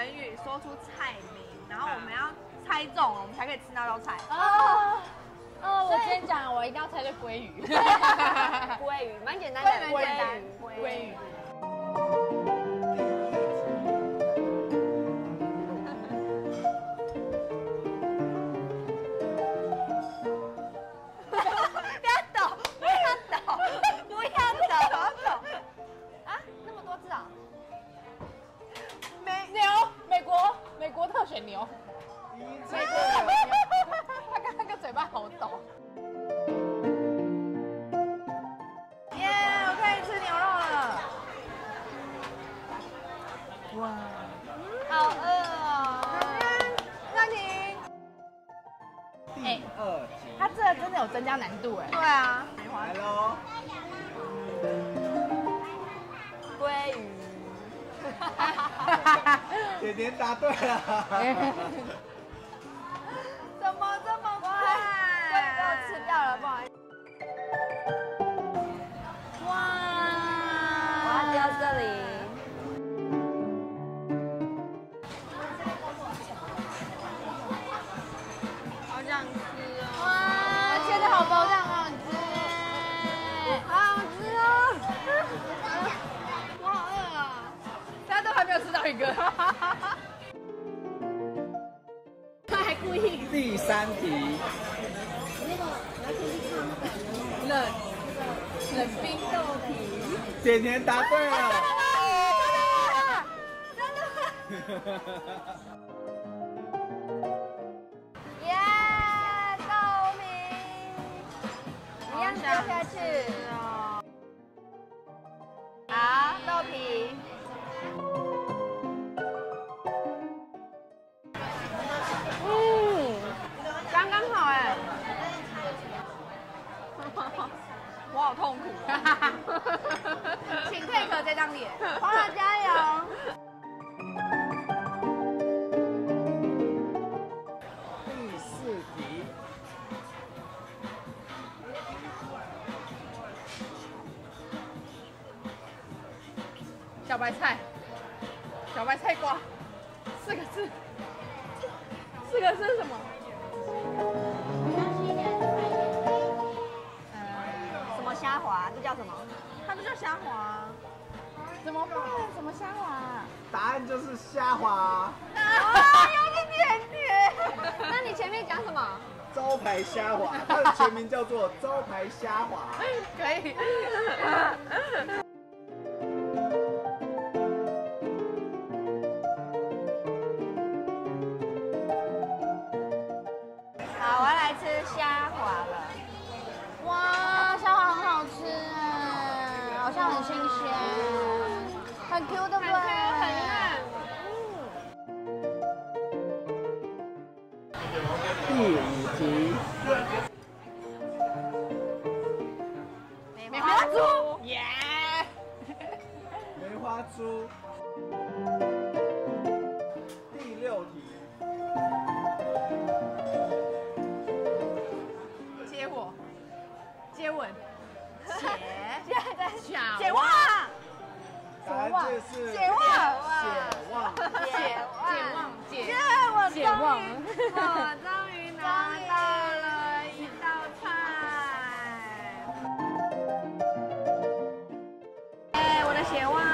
成语，说出菜名，然后我们要猜中了，我们才可以吃那道菜。 我今天讲，我一定要猜对鲑鱼。 鲑鱼蛮简单的， 鲑鱼。 不要抖，不要抖，不要抖啊！那么多字啊！ 美国特选牛。美国牛，他刚刚那个嘴巴好抖。 耶，我可以吃牛肉了。哇， 好饿哦！ 暂停。 第2题， 他这个真的有增加难度哎。 对啊， 来喽！ 鲑鱼。 甜甜答对了。 怎么这么快？ 鲑鱼被我吃掉了，不好意思。 哇！ 我要丢这里。 好想吃哦！ 哇，切的好薄，这样好吃， 好好吃哦！ 我好饿啊！ 大家都还没有吃到一个。 他还故意第3题， 冷冰豆皮。 甜甜答对了。 耶，豆皮，一样丢下去。好，豆皮。 刚刚好哎。我好痛苦。请 take 这张脸。 黄老加油！ 第4题， 小白菜，小白菜瓜，4个字，4个字是什么？ 什么虾滑？这叫什么？ 它不叫虾滑。 怎么办？什么虾滑？ 答案就是虾滑， 又是甜甜。那你前面讲什么？ 招牌虾滑，它的全名叫做招牌虾滑。 可以。 好，我要来吃虾滑了。 哇，虾滑很好吃哎，好像很新鲜，很 Q 对不对？ 很嫩。 第5题， 梅花猪。 耶！ 梅花猪。第6题， 接我，接吻， 现在小解忘， 答案就是解忘， 解忘。 解我解忘。 终于拿到了一道菜。哎，我的血旺。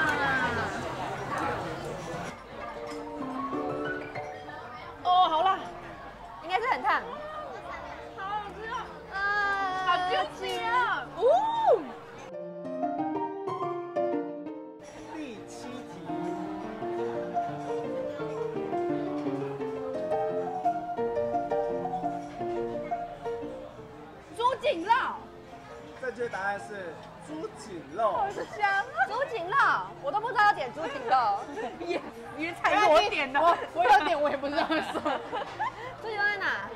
哦，好辣， 应该是很烫。 好好吃哦！ 好好 juicy 哦！ 哦， 第7题， 猪颈肉。 正确答案是猪颈肉。 香。 猪颈肉，我都不知道要点猪颈肉。 也也踩我点的。 我有点我也不知道说。 猪颈肉在哪？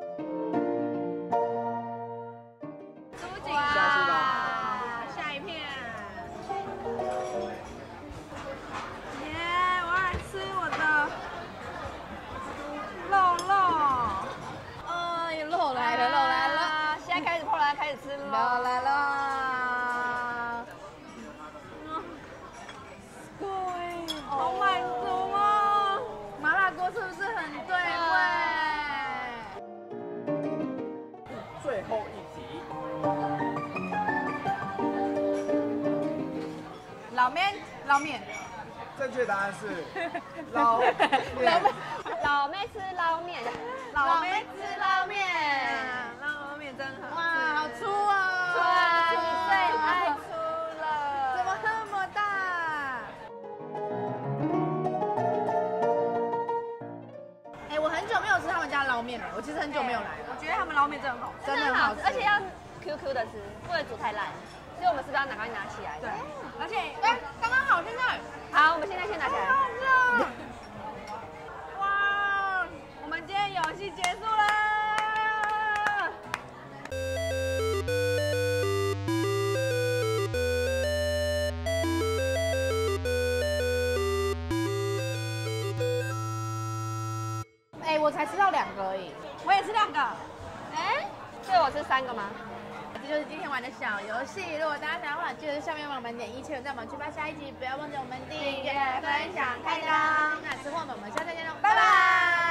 猪颈下去吧。 下一片。耶！我要来吃我的肉肉。 肉来了，肉来了， 现在开始后来开始吃肉了。 来了。 好满足哦！ 面，捞面。 正确答案是捞面。 老妹吃捞面， 老妹吃捞面，捞面真好吃。 哇，好粗哦！ 哇，你最爱粗了， 怎么那么大？哎，我很久没有吃他们家捞面了，我其实很久没有来了， 我觉得他们捞面真的很好吃。 真的很好吃， 而且要 QQ 的吃，不会煮太烂。所以我们是不是要赶快拿起来？ 对，而且哎，刚刚好，现在。 好，我们现在先拿起来。 哇，我们今天游戏结束了。 哎，我才吃到2个而已。 我也吃2个。 哎，所以我是3个吗？ 这就是今天玩的小游戏。如果大家想的话，记得下面帮我们点1千，再我们去发下一集，不要忘记我们订阅、分享、开张。那之后呢，我们下次再见喽，拜拜。